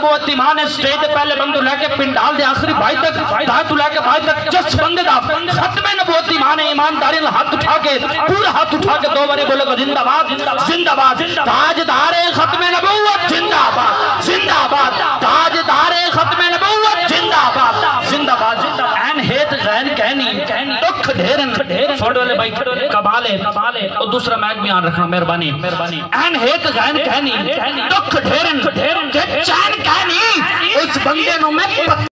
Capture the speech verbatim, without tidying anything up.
नबूवत ईमान है स्टेज ते पहले बंदू लेके पिंडाल दे आखिरी भाई तक दा तू लेके भाई तक जिस बंदे दा खत्मे नबूवत ईमान है ईमानदारी नाल हाथ उठा के पूरा हाथ उठा के दो बारी बोलेगा जिंदाबाद जिंदाबाद ताजदारे खत्मे नबूवत जिंदाबाद जिंदाबाद ताजदारे खत्मे नबूवत जिंदाबाद जिंदाबाद ऐन हेत गैन कहनी दुख ढेरन छोड़ वाले भाई कमाल है कमाल है और दूसरा मैक भी याद रखना मेहरबानी मेहरबानी ऐन हेत गैन कहनी दुख ढेरन ढेरन चैन कहनी उस बंदे नु मैं